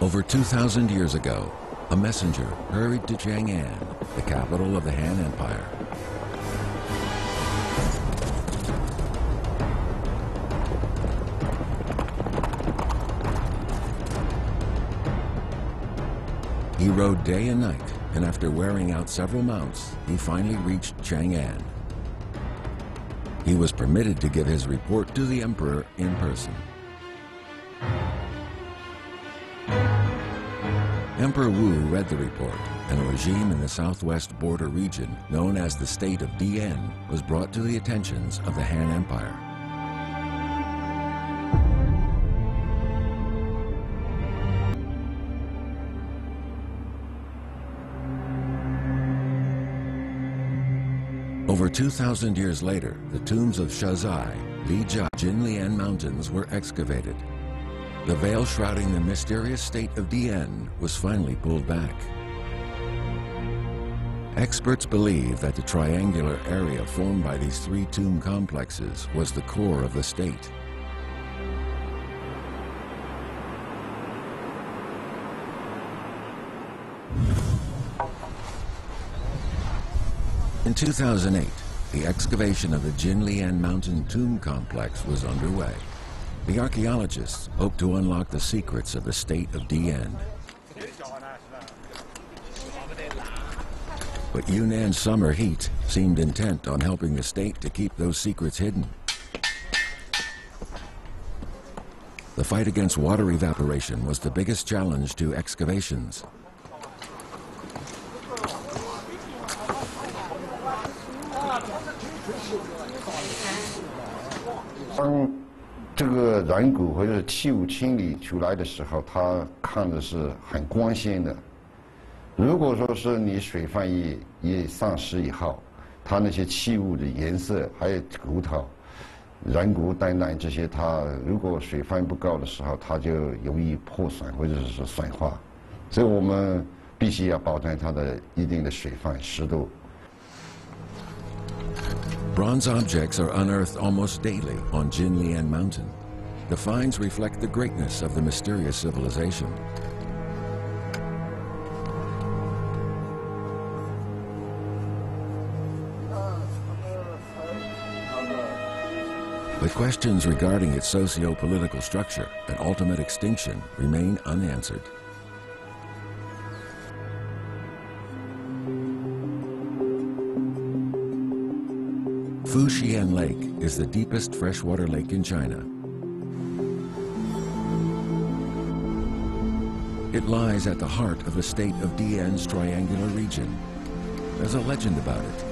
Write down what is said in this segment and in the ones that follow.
Over 2,000 years ago, a messenger hurried to Chang'an, the capital of the Han Empire. He rode day and night, and after wearing out several mounts, he finally reached Chang'an. He was permitted to give his report to the emperor in person. Emperor Wu read the report, and a regime in the southwest border region known as the State of Dian was brought to the attentions of the Han Empire. Over 2,000 years later, the tombs of Shazai, Lijia, Jinlian Mountains were excavated. The veil shrouding the mysterious state of Dian was finally pulled back. Experts believe that the triangular area formed by these three tomb complexes was the core of the state. In 2008, the excavation of the Jinlian Mountain Tomb Complex was underway. The archaeologists hope to unlock the secrets of the state of Dian. But Yunnan's summer heat seemed intent on helping the state to keep those secrets hidden. The fight against water evaporation was the biggest challenge to excavations. When 这个软骨或者是器物清理出来的时候，它看的是很光鲜的。如果说是你水分一丧失以后，它那些器物的颜色还有骨头、软骨等等这些，它如果水分不够的时候，它就容易破损或者是损坏。所以我们必须要保证它的一定的水分湿度。 Bronze objects are unearthed almost daily on Jinlian Mountain. The finds reflect the greatness of the mysterious civilization. The questions regarding its socio-political structure and ultimate extinction remain unanswered. Fuxian Lake is the deepest freshwater lake in China. It lies at the heart of the state of Dian's triangular region. There's a legend about it.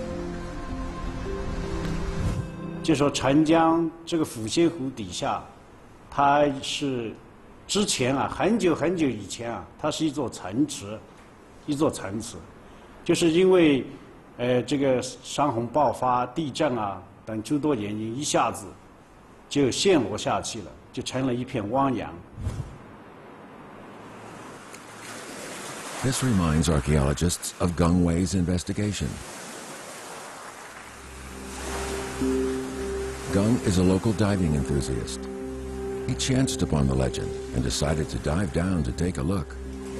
就说长江这个抚仙湖底下，它是之前啊，很久很久以前啊，它是一座城池，就是因为这个山洪爆发、地震啊等诸多原因，一下子就陷落下去了，就成了一片汪洋。 This reminds archaeologists of Geng Wei's investigation. Geng is a local diving enthusiast. He chanced upon the legend and decided to dive down to take a look.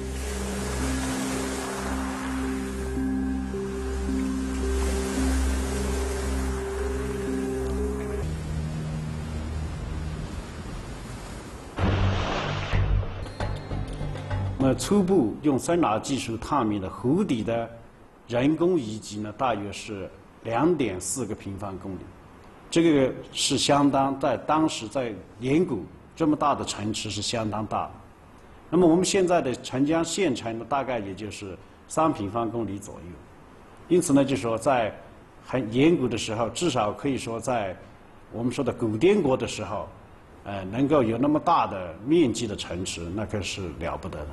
初步用声呐技术探秘的湖底的人工遗迹呢，大约是2.4个平方公里，这个是相当在当时在岩谷这么大的城池是相当大的。那么我们现在的长江县城呢，大概也就是3平方公里左右。因此呢，就说在很岩谷的时候，至少可以说在我们说的古滇国的时候，能够有那么大的面积的城池，那可是了不得的。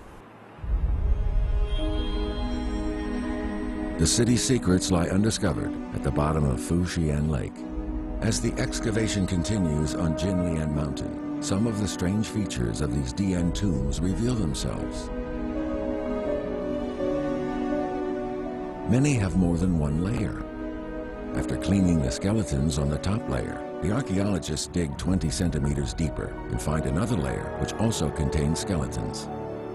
The city's secrets lie undiscovered at the bottom of Fuxian Lake. As the excavation continues on Jinlian Mountain, some of the strange features of these Dian tombs reveal themselves. Many have more than one layer. After cleaning the skeletons on the top layer, the archaeologists dig 20 centimeters deeper and find another layer which also contains skeletons.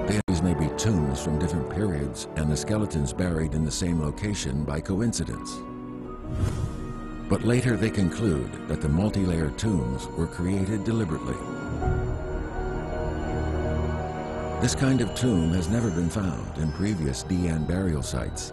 These may be tombs from different periods and the skeletons buried in the same location by coincidence. But later they conclude that the multi-layered tombs were created deliberately. This kind of tomb has never been found in previous Dian burial sites.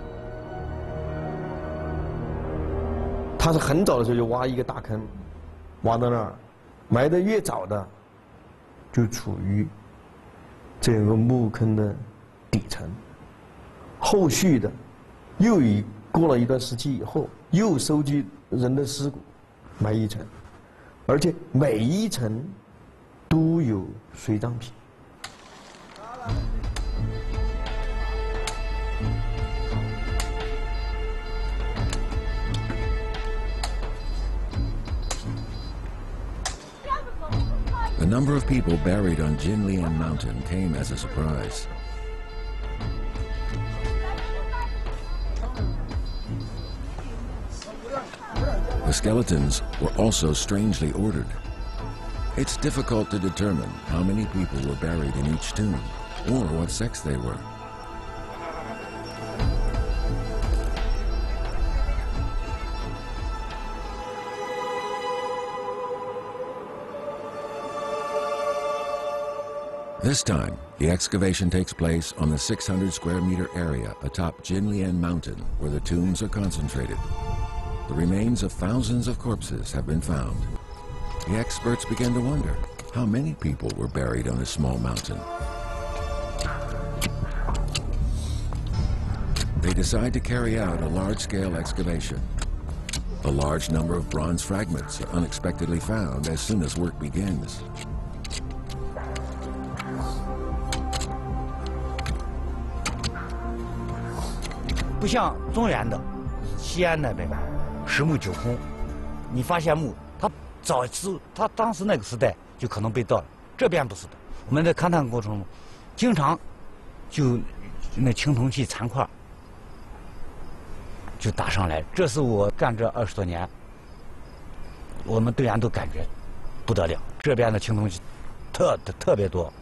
他是很早的时候就挖一个大坑，挖到那儿，埋得越早的，就处于这个墓坑的底层。后续的，又过了一段时期以后，又收集人的尸骨，埋一层，而且每一层都有随葬品。 The number of people buried on Jinlian Mountain came as a surprise. The skeletons were also strangely ordered. It's difficult to determine how many people were buried in each tomb, or what sex they were. This time, the excavation takes place on the 600 square meter area atop Jinlian Mountain, where the tombs are concentrated. The remains of thousands of corpses have been found. The experts began to wonder how many people were buried on this small mountain. They decide to carry out a large-scale excavation. A large number of bronze fragments are unexpectedly found as soon as work begins. 不像中原的西安那边10墓9空，你发现墓，它当时那个时代就可能被盗了。这边不是的，我们在勘探过程中，经常就那青铜器残块就打上来。这是我干这20多年，我们队员都感觉不得了，这边的青铜器特别多。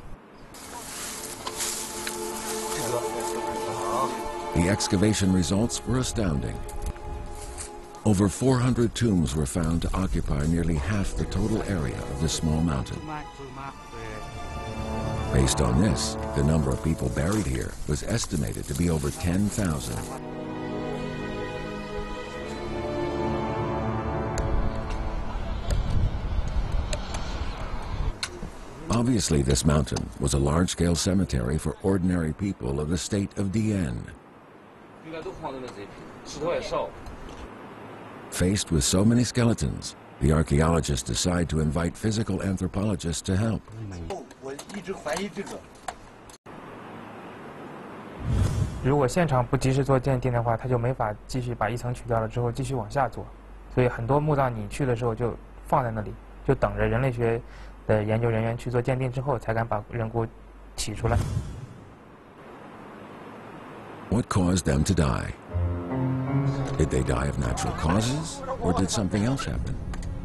The excavation results were astounding. Over 400 tombs were found to occupy nearly half the total area of this small mountain. Based on this, the number of people buried here was estimated to be over 10,000. Obviously, this mountain was a large-scale cemetery for ordinary people of the state of Dian. Faced with so many skeletons, the archaeologists decide to invite physical anthropologists to help. 如果现场不及时做鉴定的话，他就没法继续把一层取掉了之后继续往下做，所以很多墓葬你去的时候就放在那里，就等着人类学的研究人员去做鉴定之后，才敢把人骨取出来。 What caused them to die? Did they die of natural causes, or did something else happen?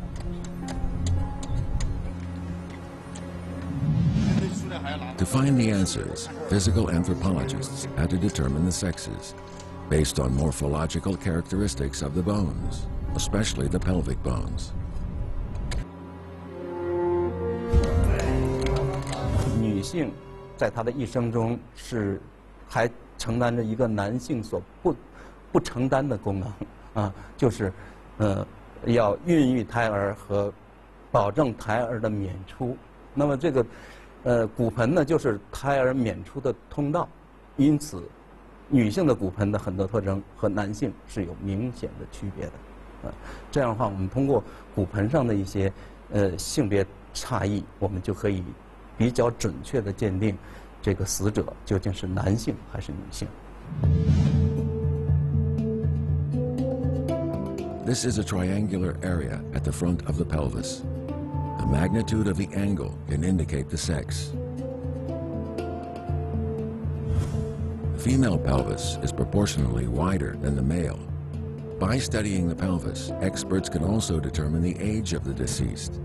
To find the answers, physical anthropologists had to determine the sexes, based on morphological characteristics of the bones, especially the pelvic bones. 女性在她的一生中还承担着一个男性所不承担的功能啊，就是要孕育胎儿和保证胎儿的娩出。那么这个骨盆呢，就是胎儿娩出的通道，因此女性的骨盆的很多特征和男性是有明显的区别的。这样的话，我们通过骨盆上的一些性别差异，我们就可以比较准确地鉴定这个死者究竟是男性还是女性。 This is a triangular area at the front of the pelvis. The magnitude of the angle can indicate the sex. The female pelvis is proportionally wider than the male. By studying the pelvis, experts can also determine the age of the deceased.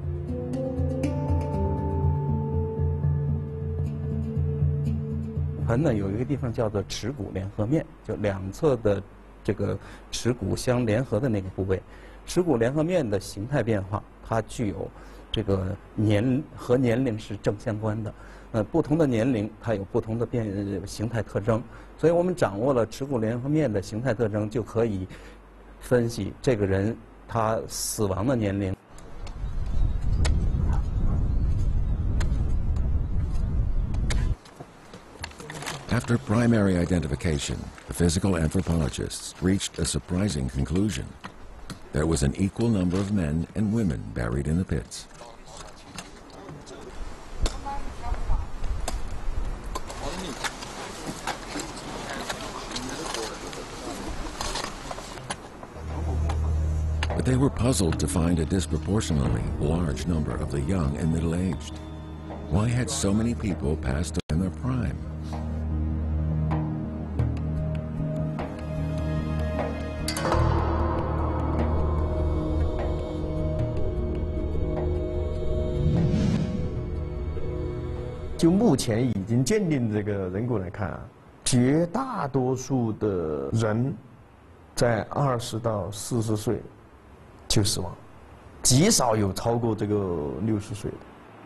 盆呢有一个地方叫做耻骨联合面，就两侧的这个耻骨相联合的那个部位。耻骨联合面的形态变化，它具有这个和年龄是正相关的。不同的年龄它有不同的形态特征，所以我们掌握了耻骨联合面的形态特征，就可以分析这个人他死亡的年龄。 After primary identification, the physical anthropologists reached a surprising conclusion. There was an equal number of men and women buried in the pits. But they were puzzled to find a disproportionately large number of the young and middle-aged. Why had so many people passed in their prime? "就目前已经鉴定的这个人骨来看啊，绝大多数的人在20到40岁就死亡，极少有超过这个60岁的。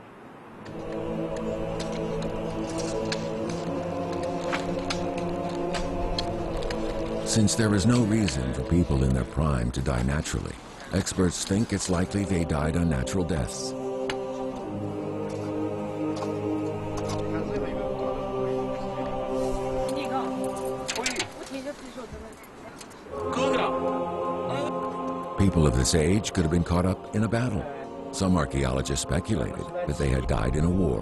Since there is no reason for people in their prime to die naturally, experts think it's likely they died unnatural deaths. People of this age could have been caught up in a battle. Some archaeologists speculated that they had died in a war.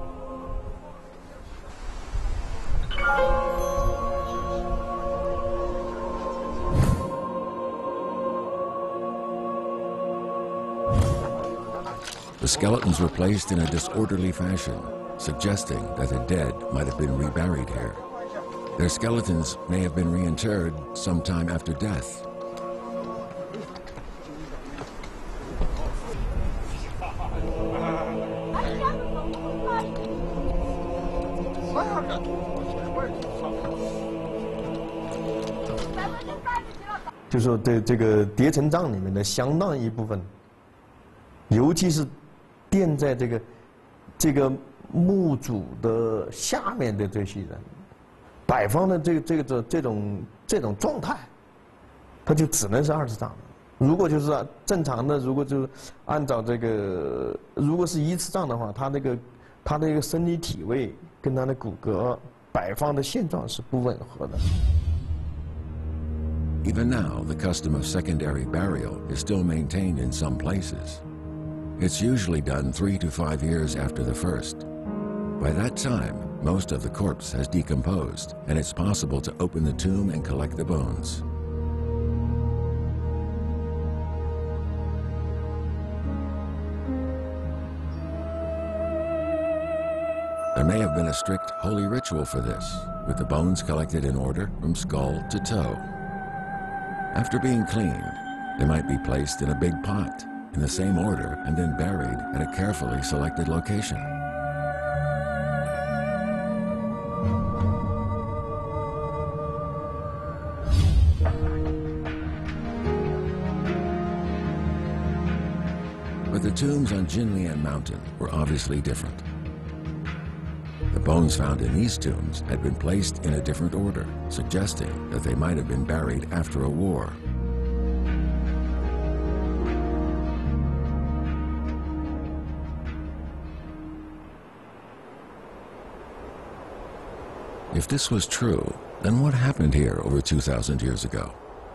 The skeletons were placed in a disorderly fashion, suggesting that the dead might have been reburied here. Their skeletons may have been reinterred sometime after death. "就说这个叠层葬里面的相当一部分，尤其是垫在这个墓主的下面的这些人，摆放的这种状态，它就只能是2次葬的。如果就是正常的，如果就是按照如果是1次葬的话，他的一个生理体位跟他的骨骼摆放的现状是不吻合的。 Even now, the custom of secondary burial is still maintained in some places. It's usually done 3 to 5 years after the first. By that time, most of the corpse has decomposed, and it's possible to open the tomb and collect the bones. There may have been a strict holy ritual for this, with the bones collected in order from skull to toe. After being cleaned, they might be placed in a big pot in the same order and then buried at a carefully selected location. But the tombs on Jinlian Mountain were obviously different. The bones found in these tombs had been placed in a different order, suggesting that they might have been buried after a war. If this was true, then what happened here over 2,000 years ago?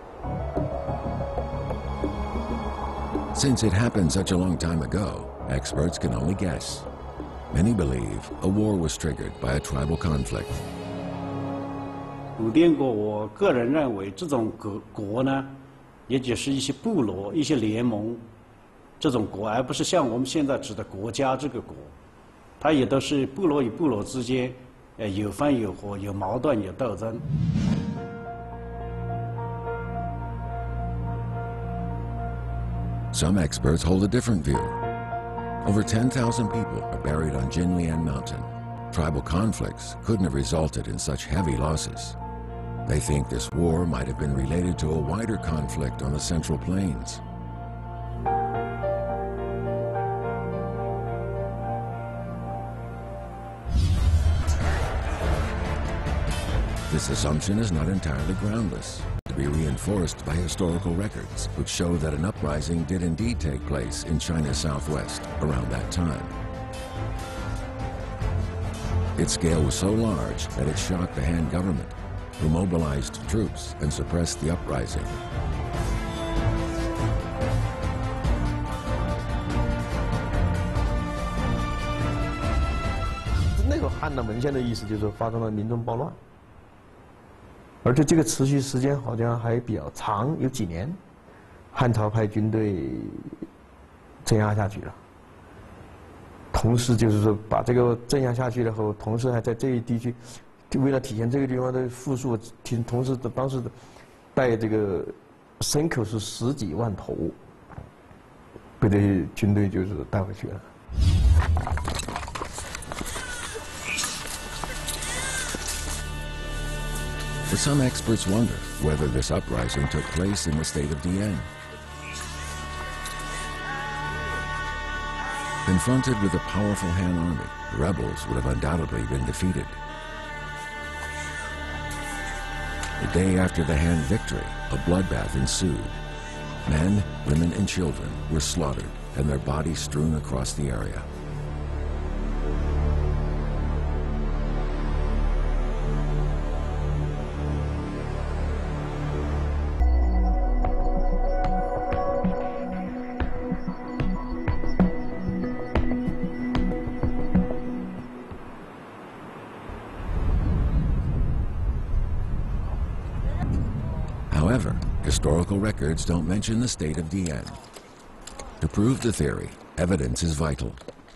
Since it happened such a long time ago, experts can only guess. Many believe a war was triggered by a tribal conflict. 古滇国，我个人认为这种国呢，也就是一些部落、一些联盟这种国，而不是像我们现在指的国家这个国，它也都是部落与部落之间，有分有合，有矛盾有斗争。 Some experts hold a different view. Over 10,000 people are buried on Jinlian Mountain. tribal conflicts couldn't have resulted in such heavy losses. They think this war might have been related to a wider conflict on the Central Plains. This assumption is not entirely groundless, to be reinforced by historical records, which show that an uprising did indeed take place in China's southwest around that time. Its scale was so large that it shocked the Han government, who mobilized troops and suppressed the uprising. 那个汉的文献的意思就是说发生了民众暴乱，而且这个持续时间好像还比较长，有几年，汉朝派军队镇压下去了。同时就是说把这个镇压下去了后，同时还在这一地区，就为了体现这个地方的富庶，同时当时带这个牲口是10几万头，被这些军队就是带回去了。 But some experts wonder whether this uprising took place in the state of Dian. Confronted with a powerful Han army, the rebels would have undoubtedly been defeated. The day after the Han victory, a bloodbath ensued. Men, women, and children were slaughtered and their bodies strewn across the area. However, historical records don't mention the state of Dian. To prove the theory, evidence is vital.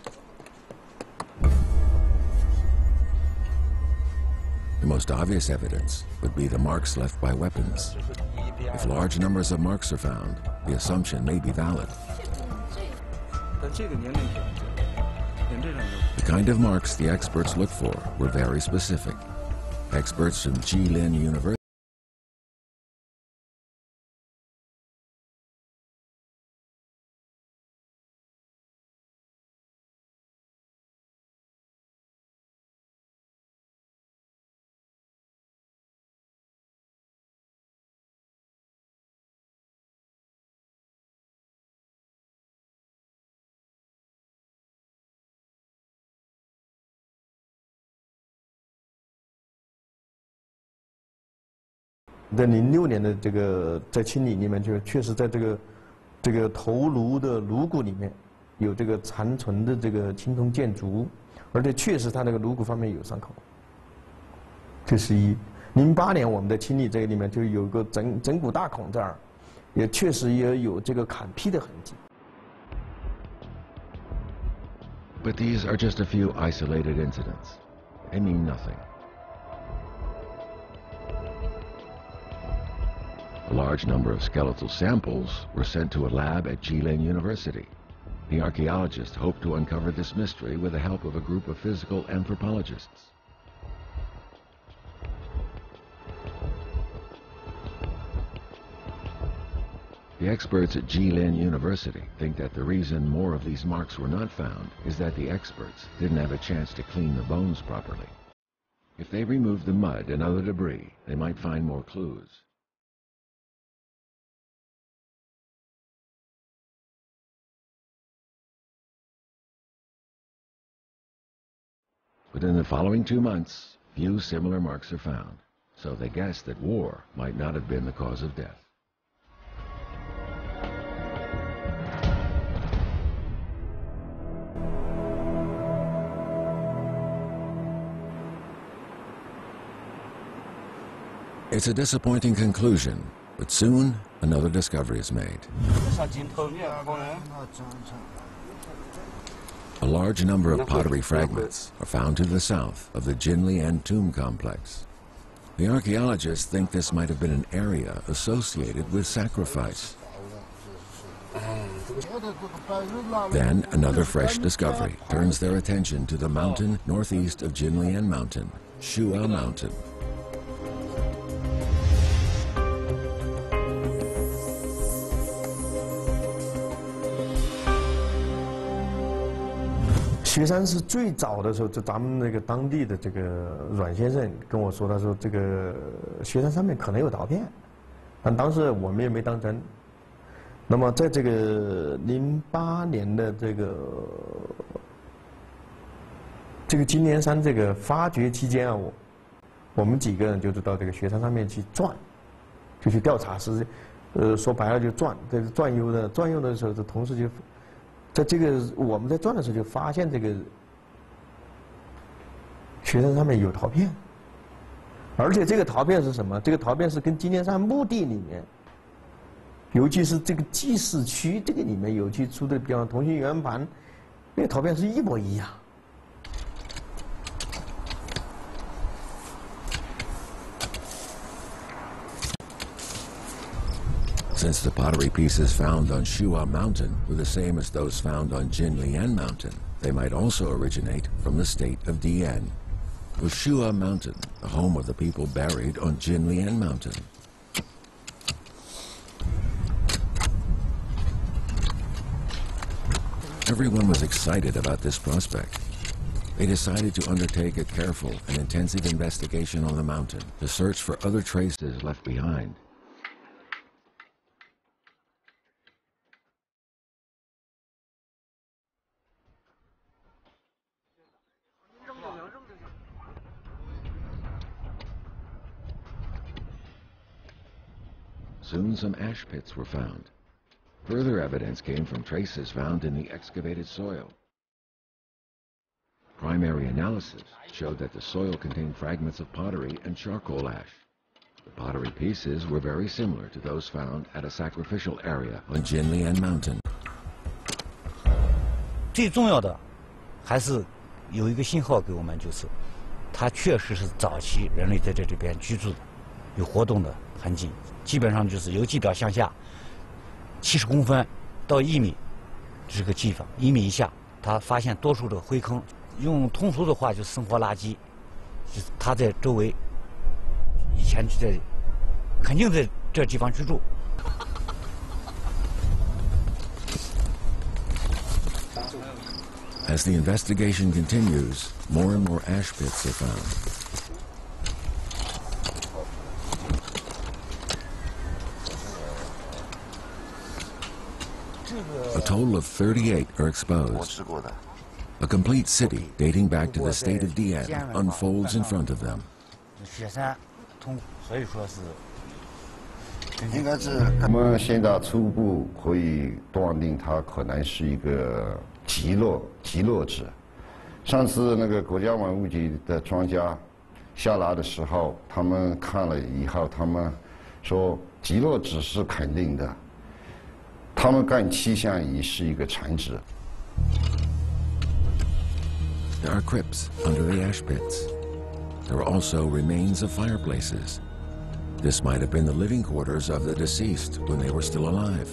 The most obvious evidence would be the marks left by weapons. If large numbers of marks are found, the assumption may be valid. The kind of marks the experts looked for were very specific. Experts from Jilin University 在06年的这个在清理里面，就确实在这个头颅的颅骨里面有这个残存的这个青铜剑足，而且确实它那个颅骨方面有伤口。这是一。08年我们在清理这个里面就有个枕骨大孔这儿，也确实也有这个砍劈的痕迹。 But these are just a few isolated incidents. They mean nothing. A large number of skeletal samples were sent to a lab at Jilin University. The archaeologists hope to uncover this mystery with the help of a group of physical anthropologists. The experts at Jilin University think that the reason more of these marks were not found is that the experts didn't have a chance to clean the bones properly. If they removed the mud and other debris, they might find more clues. But in the following 2 months, few similar marks are found, so they guess that war might not have been the cause of death. It's a disappointing conclusion, but soon another discovery is made. A large number of pottery fragments are found to the south of the Jinlian tomb complex. The archaeologists think this might have been an area associated with sacrifice. Then another fresh discovery turns their attention to the mountain northeast of Jinlian Mountain, Shua Mountain. 雪山是最早的时候，就咱们那个当地的这个阮先生跟我说，他说这个雪山上面可能有陶片，但当时我们也没当真。那么在这个08年的这个金莲山这个发掘期间啊，我们几个人就是到这个雪山上面去转，就去调查，说白了就转，这个转悠的时候，这同时就。在这个我们在转的时候，就发现这个雪山上面有陶片，而且这个陶片是什么？这个陶片是跟金莲山墓地里面，尤其是这个祭祀区这个里面有去出的，比方同心圆盘，那个陶片是一模一样。 Since the pottery pieces found on Shua Mountain were the same as those found on Jinlian Mountain, they might also originate from the state of Dian. Was Shua Mountain the home of the people buried on Jinlian Mountain? Everyone was excited about this prospect. They decided to undertake a careful and intensive investigation on the mountain to search for other traces left behind. Soon some ash pits were found. Further evidence came from traces found in the excavated soil. Primary analysis showed that the soil contained fragments of pottery and charcoal ash. The pottery pieces were very similar to those found at a sacrificial area on Jinlian Mountain. 最重要的还是有一个信号给我们，就是它确实是早期人类在这边居住的，有活动的痕迹。基本上就是由基调向下70公分到1米，这个地方1米以下，他发现多数的灰坑，用通俗的话就是生活垃圾，就是他在周围以前就在，肯定在这地方居住。 As the investigation continues, more and more ash pits are found. A total of 38 are exposed. A complete city dating back to the state of Dian unfolds in front of them. 雪山通，所以说是应该是我们现在初步可以断定，它可能是一个极落质。上次那个国家文物局的专家下来的时候，他们看了以后，他们说极落质是肯定的。 他们更倾向于是一个产质。 There are crypts under the ash pits. There are also remains of fireplaces. This might have been the living quarters of the deceased when they were still alive.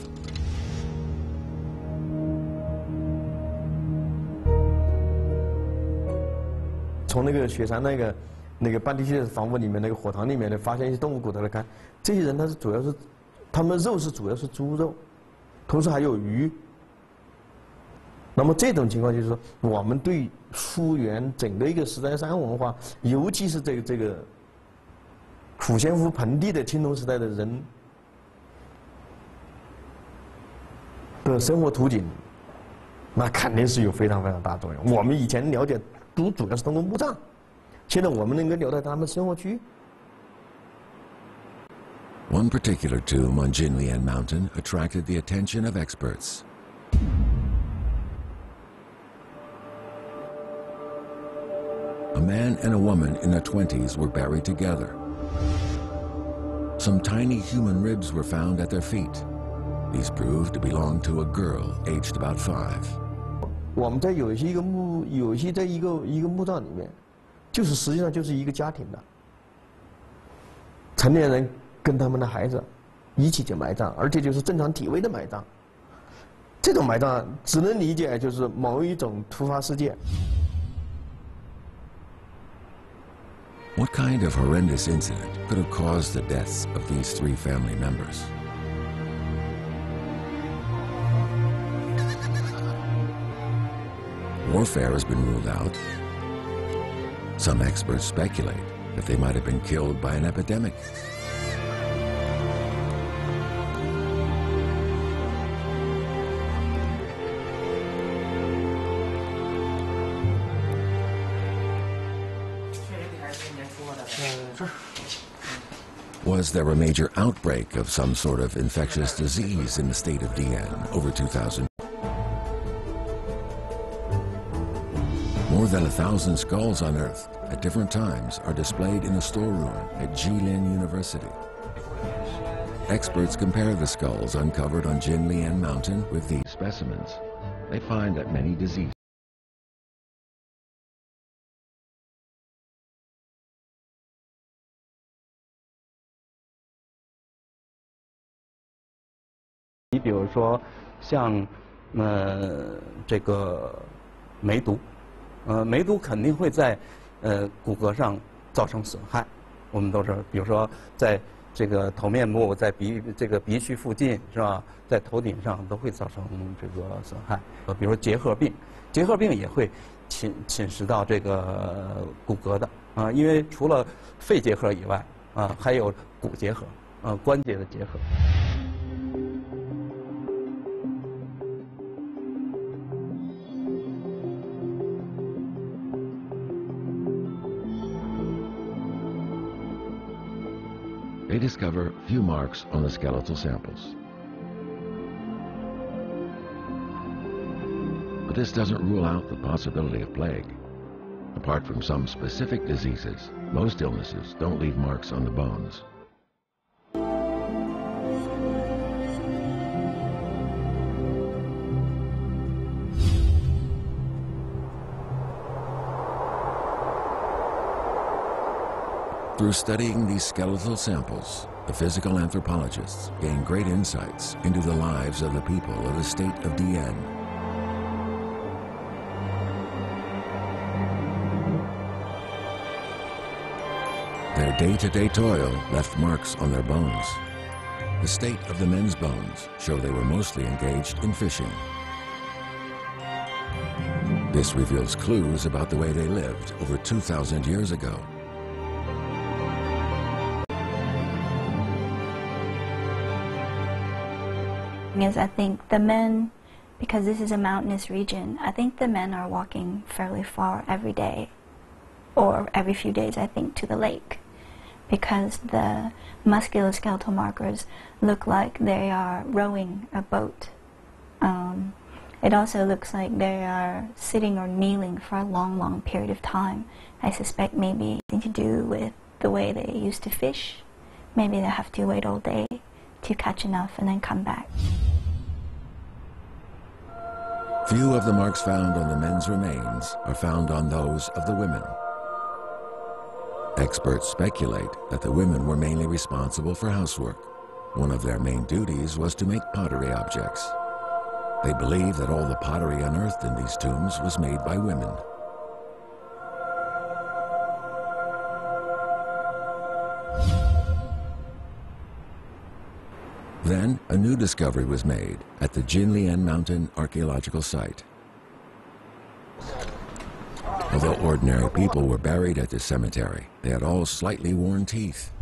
从那个雪山那个半地区的房屋里面那个火塘里面呢，发现一些动物骨头来看，这些人他们肉是主要是猪肉。 同时还有鱼，那么这种情况就是说，我们对复原整个一个石台山文化，尤其是这个抚仙湖盆地的青铜时代的人的生活图景，那肯定是有非常非常大作用。我们以前了解都主要是通过墓葬，现在我们能够了解他们生活区。 One particular tomb on Jinlian Mountain attracted the attention of experts. A man and a woman in their 20s were buried together. Some tiny human ribs were found at their feet. These proved to belong to a girl aged about 5. 我们在有些在一个墓葬里面，就是实际上就是一个家庭的成年人。 跟他们的孩子一起去埋葬，而且就是正常体位的埋葬。 这种埋葬只能理解就是某一种突发事件。 What kind of horrendous incident could have caused the deaths of these 3 family members? Warfare has been ruled out. Some experts speculate that they might have been killed by an epidemic. Was there a major outbreak of some sort of infectious disease in the state of DN over 2000? More than 1,000 skulls unearthed at different times are displayed in a storeroom at Jilin University. Experts compare the skulls uncovered on Jinlian Mountain with these specimens. They find that many diseases 你比如说，像这个梅毒，梅毒肯定会在骨骼上造成损害。我们都是，比如说在这个头面部，在鼻须附近是吧，在头顶上都会造成这个损害。比如说结核病，结核病也会侵蚀到这个骨骼的啊，因为除了肺结核以外啊，还有骨结核关节的结核。 they discover few marks on the skeletal samples. But this doesn't rule out the possibility of plague. Apart from some specific diseases, most illnesses don't leave marks on the bones. Through studying these skeletal samples, the physical anthropologists gain great insights into the lives of the people of the state of DN. Their day-to-day toil left marks on their bones. The state of the men's bones show they were mostly engaged in fishing. This reveals clues about the way they lived over 2,000 years ago. Is I think the men, because this is a mountainous region, I think the men are walking fairly far every day, or every few days, I think, to the lake, because the musculoskeletal markers look like they are rowing a boat. It also looks like they are sitting or kneeling for a long, long period of time. I suspect maybe something to do with the way they used to fish. Maybe they have to wait all day to catch enough and then come back. Few of the marks found on the men's remains are found on those of the women. Experts speculate that the women were mainly responsible for housework. One of their main duties was to make pottery objects. They believe that all the pottery unearthed in these tombs was made by women. Then, a new discovery was made at the Jinlian Mountain Archaeological Site. Although ordinary people were buried at this cemetery, they had all slightly worn teeth.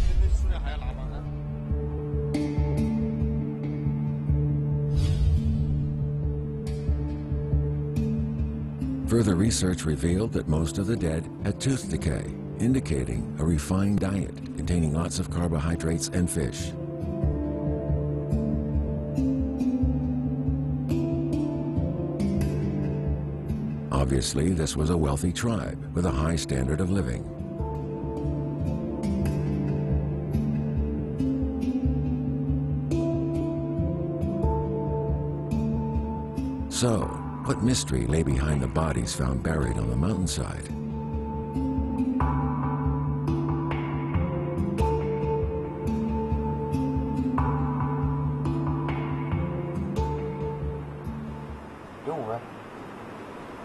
Further research revealed that most of the dead had tooth decay, indicating a refined diet containing lots of carbohydrates and fish. Obviously, this was a wealthy tribe with a high standard of living. So, what mystery lay behind the bodies found buried on the mountainside?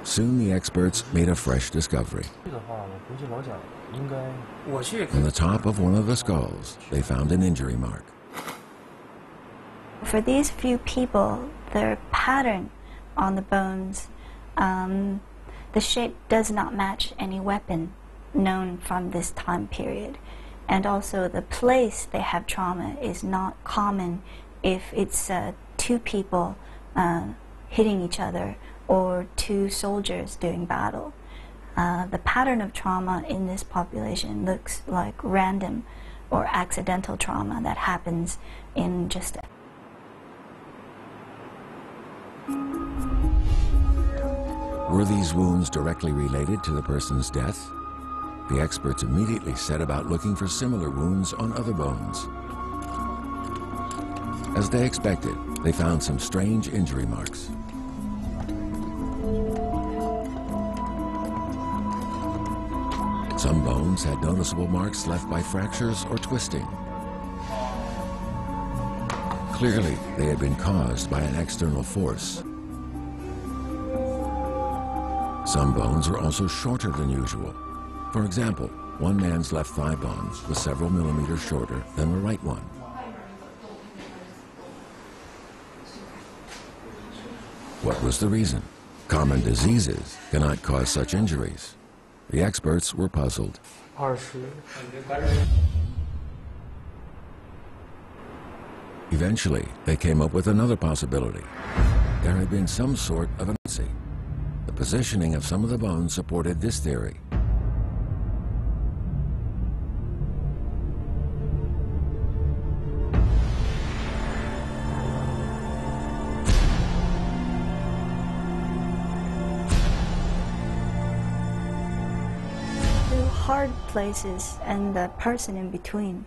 Soon the experts made a fresh discovery. On the top of one of the skulls, they found an injury mark. For these few people, their pattern on the bones, the shape does not match any weapon known from this time period. And also the place they have trauma is not common if it's two people hitting each other or two soldiers doing battle. The pattern of trauma in this population looks like random or accidental trauma that happens in just Were these wounds directly related to the person's death? The experts immediately set about looking for similar wounds on other bones. As they expected, they found some strange injury marks. Some bones had noticeable marks left by fractures or twisting. Clearly, they had been caused by an external force. Some bones were also shorter than usual. For example, one man's left thigh bone was several millimeters shorter than the right one. What was the reason? Common diseases cannot cause such injuries. The experts were puzzled. Eventually, they came up with another possibility. There had been some sort of an anomaly. The positioning of some of the bones supported this theory. The hard places and the person in between.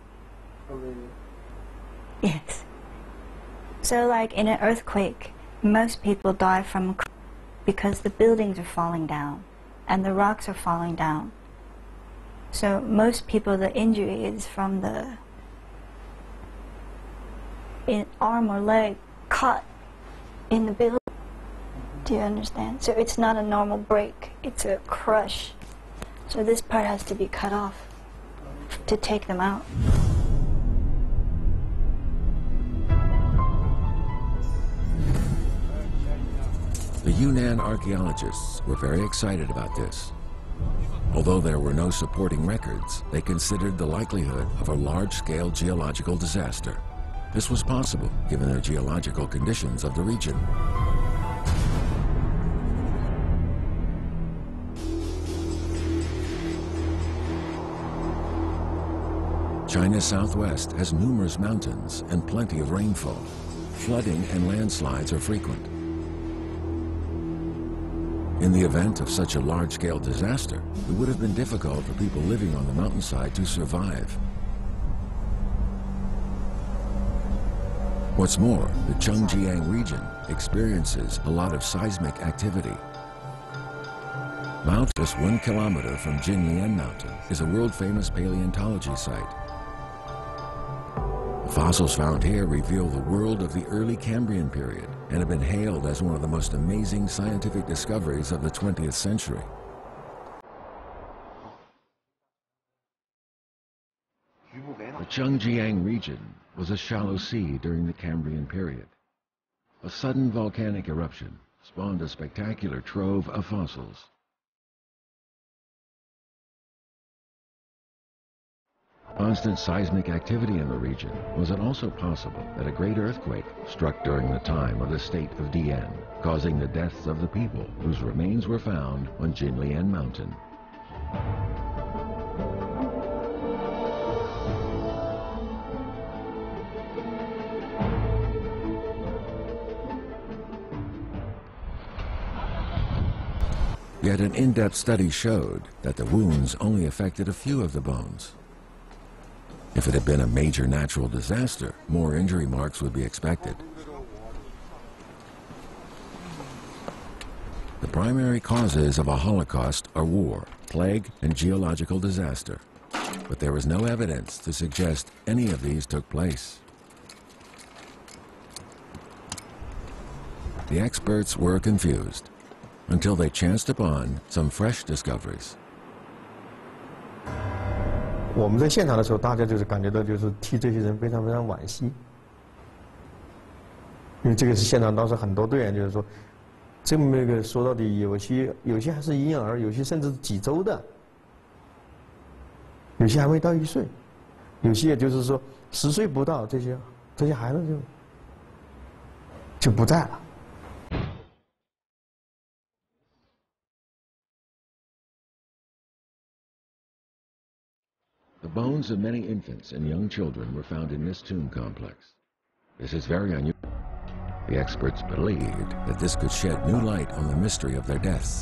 Yes. So like in an earthquake, most people die from because the buildings are falling down and the rocks are falling down. So most people, the injury is from the arm or leg caught in the building. Do you understand? So it's not a normal break, it's a crush. So this part has to be cut off to take them out. The Yunnan archaeologists were very excited about this. Although there were no supporting records, they considered the likelihood of a large-scale geological disaster. This was possible given the geological conditions of the region. China's southwest has numerous mountains and plenty of rainfall. Flooding and landslides are frequent. In the event of such a large-scale disaster, it would have been difficult for people living on the mountainside to survive. What's more, the Chengjiang region experiences a lot of seismic activity. Mount, just 1 kilometer from Jinlian Mountain, is a world-famous paleontology site. The fossils found here reveal the world of the early Cambrian period and have been hailed as one of the most amazing scientific discoveries of the 20th century. The Chengjiang region was a shallow sea during the Cambrian period. A sudden volcanic eruption spawned a spectacular trove of fossils. Constant seismic activity in the region, was it also possible that a great earthquake struck during the time of the state of Dian, causing the deaths of the people whose remains were found on Jinlian Mountain? Yet an in-depth study showed that the wounds only affected a few of the bones. If it had been a major natural disaster, more injury marks would be expected. The primary causes of a Holocaust are war, plague, and geological disaster. But there was no evidence to suggest any of these took place. The experts were confused. until they chanced upon some fresh discoveries. 我们在现场的时候，大家就是感觉到就是替这些人非常非常惋惜，因为这个是现场当时很多队员就是说，这么一个说到底有些还是婴儿，有些甚至是几周的，有些还未到1岁，有些也就是说10岁不到，这些孩子就不在了。 The bones of many infants and young children were found in this tomb complex. This is very unusual. The experts believed that this could shed new light on the mystery of their deaths.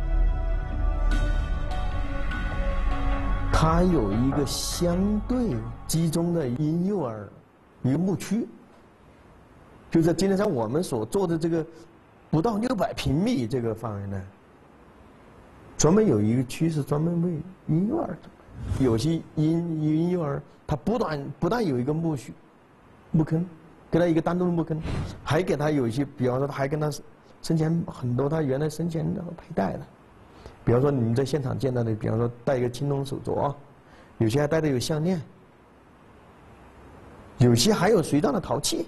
它有一个相对集中的婴幼儿一个牧区，就在今天上我们所做的这个不到600平米这个范围内，专门有一个区是专门为婴幼儿的。 有些婴幼儿，他不但有一个墓坑，给他一个单独的墓坑，还给他有一些，比方说他还跟他生前很多他原来生前的佩戴的，比方说你们在现场见到的，比方说戴一个青铜手镯，有些还戴的有项链，有些还有随葬的陶器。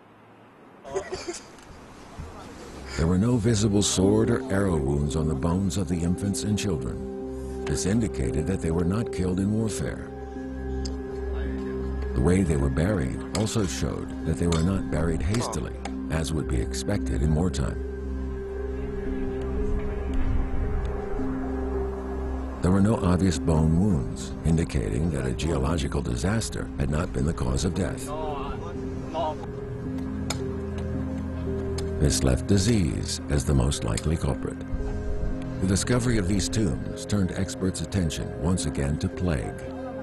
There were no visible sword or arrow wounds on the bones of the infants and children. This indicated that they were not killed in warfare. The way they were buried also showed that they were not buried hastily, as would be expected in wartime. There were no obvious bone wounds, indicating that a geological disaster had not been the cause of death. This left disease as the most likely culprit. The discovery of these tombs turned experts' attention once again to plague.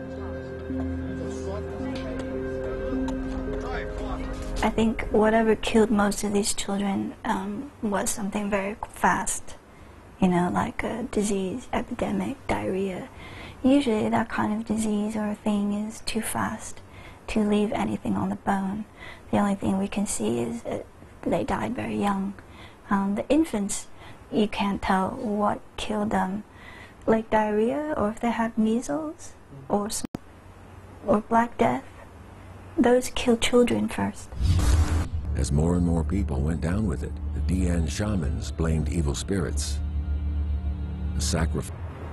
I think whatever killed most of these children was something very fast, you know, like a disease, epidemic, diarrhea. Usually that kind of disease or thing is too fast to leave anything on the bone. The only thing we can see is they died very young. The infants, you can't tell what killed them, like diarrhea, or if they had measles, or Black Death. Those kill children first. As more and more people went down with it, the Dian shamans blamed evil spirits. The sacrifice.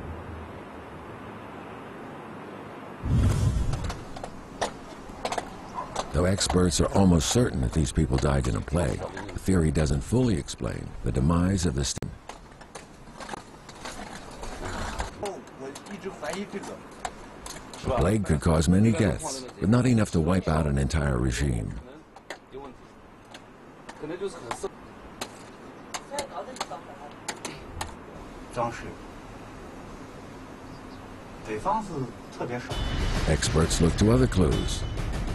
Though experts are almost certain that these people died in a plague, the theory doesn't fully explain the demise of the stem. The plague could cause many deaths, but not enough to wipe out an entire regime. Experts looked to other clues.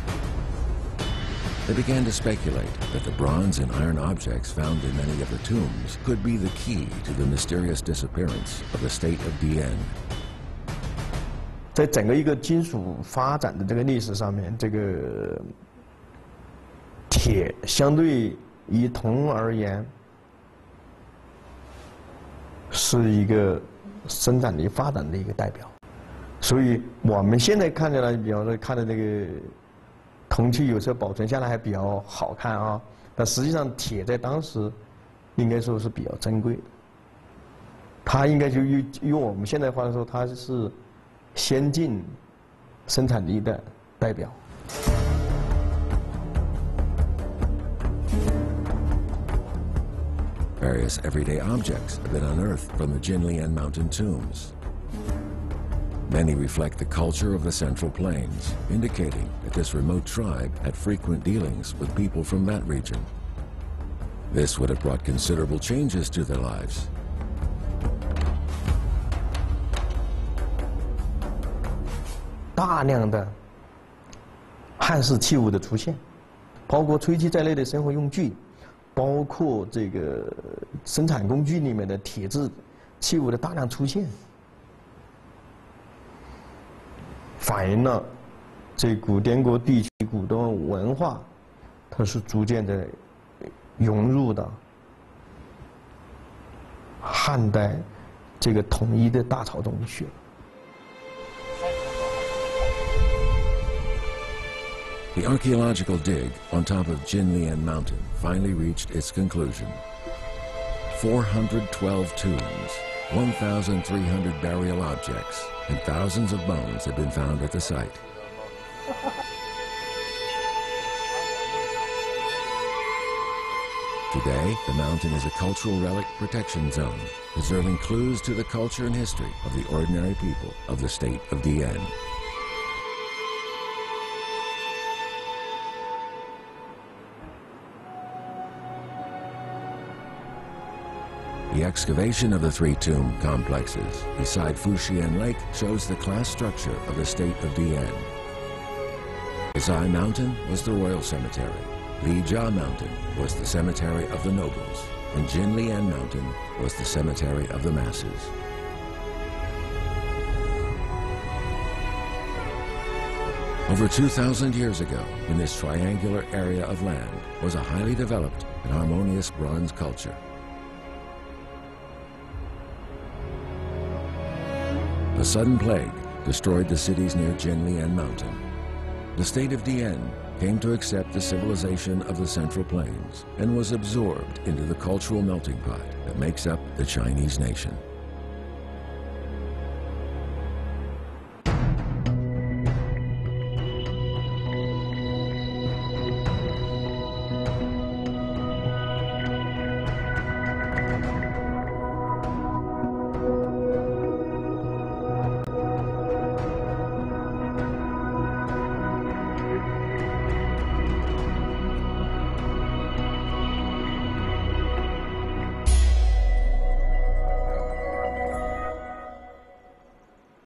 They began to speculate that the bronze and iron objects found in many of the tombs could be the key to the mysterious disappearance of the state of Dian. 在整个一个金属发展的这个历史上面，这个铁相对于铜而言，是一个生产力发展的一个代表。所以我们现在看起来，比方说看的那个铜器，有时候保存下来还比较好看啊，但实际上铁在当时应该说是比较珍贵的。它应该就用我们现在话说，它是先进生产力的代表。 Various everyday objects have been unearthed from the Jinlian mountain tombs. Many reflect the culture of the Central Plains, indicating that this remote tribe had frequent dealings with people from that region. This would have brought considerable changes to their lives. 大量的汉式器物的出现，包括吹机在内的生活用具，包括这个生产工具里面的铁制器物的大量出现，反映了这古滇国地区古东文化，它是逐渐的融入的汉代这个统一的大草洞穴。 The archaeological dig on top of Jinlian Mountain finally reached its conclusion. 412 tombs, 1,300 burial objects, and thousands of bones have been found at the site. Today, the mountain is a cultural relic protection zone, preserving clues to the culture and history of the ordinary people of the state of Dian. The excavation of the three tomb complexes beside Fuxian Lake shows the class structure of the state of Dian. Zai Mountain was the royal cemetery, Lijia Mountain was the cemetery of the nobles, and Jinlian Mountain was the cemetery of the masses. Over 2,000 years ago, in this triangular area of land was a highly developed and harmonious bronze culture. A sudden plague destroyed the cities near Jinlian Mountain. The state of Dian came to accept the civilization of the Central Plains and was absorbed into the cultural melting pot that makes up the Chinese nation.